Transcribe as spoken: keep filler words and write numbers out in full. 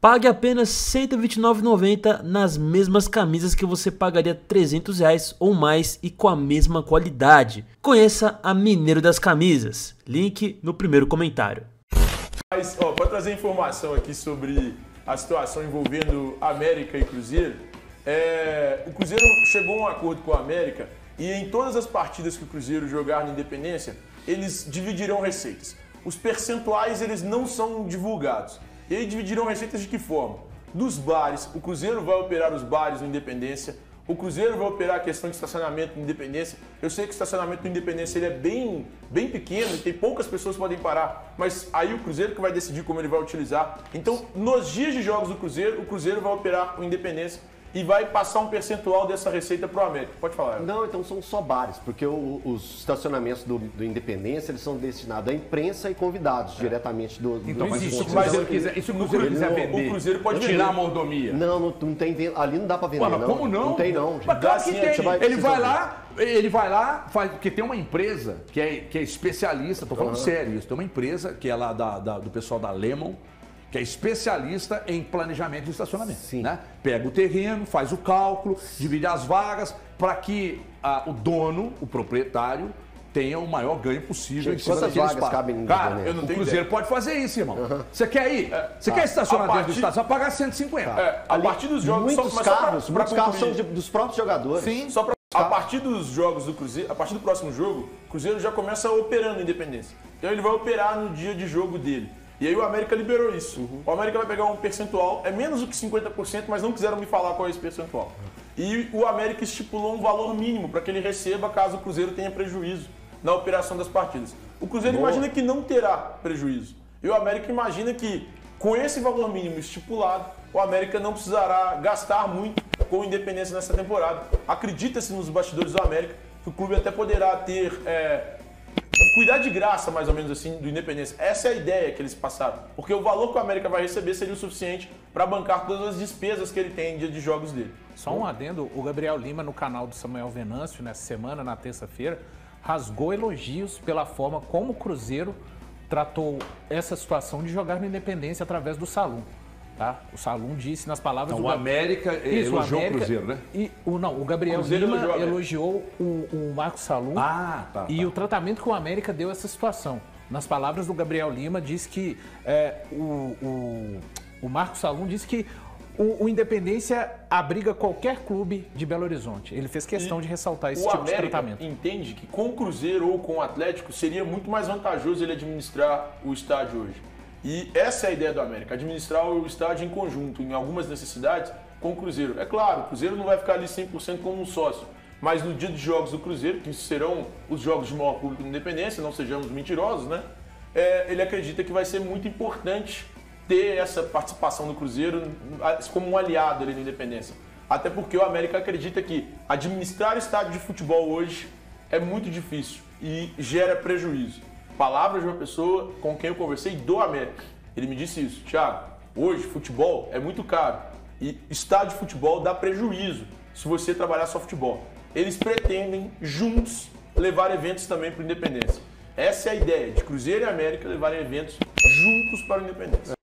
Pague apenas cento e vinte e nove reais e noventa centavos nas mesmas camisas que você pagaria trezentos reais ou mais e com a mesma qualidade. Conheça a Mineiro das Camisas, link no primeiro comentário. Mas, ó, para trazer informação aqui sobre a situação envolvendo América e Cruzeiro, é, o Cruzeiro chegou a um acordo com a América e em todas as partidas que o Cruzeiro jogar na Independência, eles dividirão receitas. Os percentuais eles não são divulgados. E aí dividirão receitas de que forma? Dos bares, o Cruzeiro vai operar os bares no Independência, o Cruzeiro vai operar a questão de estacionamento no Independência. Eu sei que o estacionamento no Independência ele é bem, bem pequeno, tem poucas pessoas que podem parar, mas aí o Cruzeiro que vai decidir como ele vai utilizar. Então, nos dias de jogos do Cruzeiro, o Cruzeiro vai operar o Independência e vai passar um percentual dessa receita para o América. Pode falar. Ela. Não, então são só bares, porque o, os estacionamentos do, do Independência eles são destinados à imprensa e convidados é. diretamente do, do Então, do mas pontos. isso, mas ele quiser, e se o Cruzeiro quiser não, vender, o Cruzeiro pode tirar vender. a mordomia? Não, não, não tem, ali não dá para vender. Ué, mas não. como não? Não tem não. Mas claro que Sim, tem. vai, ele vai lá, ele vai lá, faz, porque tem uma empresa que é, que é especialista, tô falando uhum. sério isso, tem uma empresa que é lá da, da, do pessoal da Lemon, que é especialista em planejamento de estacionamento. Sim. Né? Pega o terreno, faz o cálculo, divide as vagas para que ah, o dono, o proprietário, tenha o maior ganho possível. Gente, em cima quantas daquele vagas cabem no Cara, Independência? eu não o Cruzeiro ideia. Pode fazer isso, irmão. Uhum. Você quer ir? Você ah, quer estacionar dentro partir... do estádio? Você vai pagar cento e cinquenta. É, a partir dos jogos... Muitos só, carros, só pra, muitos pra carros são de, dos próprios jogadores. Sim, só pra... A partir dos jogos do Cruzeiro, a partir do próximo jogo, o Cruzeiro já começa operando a Independência. Então ele vai operar no dia de jogo dele. E aí o América liberou isso. Uhum. O América vai pegar um percentual, é menos do que cinquenta por cento, mas não quiseram me falar qual é esse percentual. E o América estipulou um valor mínimo para que ele receba caso o Cruzeiro tenha prejuízo na operação das partidas. O Cruzeiro Boa. imagina que não terá prejuízo. E o América imagina que, com esse valor mínimo estipulado, o América não precisará gastar muito com o Independência nessa temporada. Acredita-se nos bastidores do América que o clube até poderá ter... É, cuidar de graça, mais ou menos assim, do Independência. Essa é a ideia que eles passaram. Porque o valor que o América vai receber seria o suficiente para bancar todas as despesas que ele tem em dia de jogos dele. Só um adendo, o Gabriel Lima, no canal do Samuel Venâncio, nessa semana, na terça-feira, rasgou elogios pela forma como o Cruzeiro tratou essa situação de jogar no Independência através do Salum. Tá? O Salum disse nas palavras então, do o América Isso, elogiou o, América, o Cruzeiro, né? E o, não, o Gabriel o Lima elogiou, elogiou o, o Marcos Salum ah, tá, e tá. o tratamento que o América deu a essa situação. Nas palavras do Gabriel Lima, disse que é, o, o, o Marcos Salum disse que o, o Independência abriga qualquer clube de Belo Horizonte. Ele fez questão e de ressaltar esse tipo América de tratamento. Entende que com o Cruzeiro ou com o Atlético seria muito mais vantajoso ele administrar o estádio hoje. E essa é a ideia do América, administrar o estádio em conjunto, em algumas necessidades, com o Cruzeiro. É claro, o Cruzeiro não vai ficar ali cem por cento como um sócio, mas no dia de jogos do Cruzeiro, que serão os jogos de maior público de Independência, não sejamos mentirosos, né? É, ele acredita que vai ser muito importante ter essa participação do Cruzeiro como um aliado ali na Independência. Até porque o América acredita que administrar estádio de futebol hoje é muito difícil e gera prejuízo. Palavras de uma pessoa com quem eu conversei do América. Ele me disse isso. Thiago, hoje futebol é muito caro e estádio de futebol dá prejuízo se você trabalhar só futebol. Eles pretendem juntos levar eventos também para o Independência. Essa é a ideia de Cruzeiro e América levarem eventos juntos para o Independência.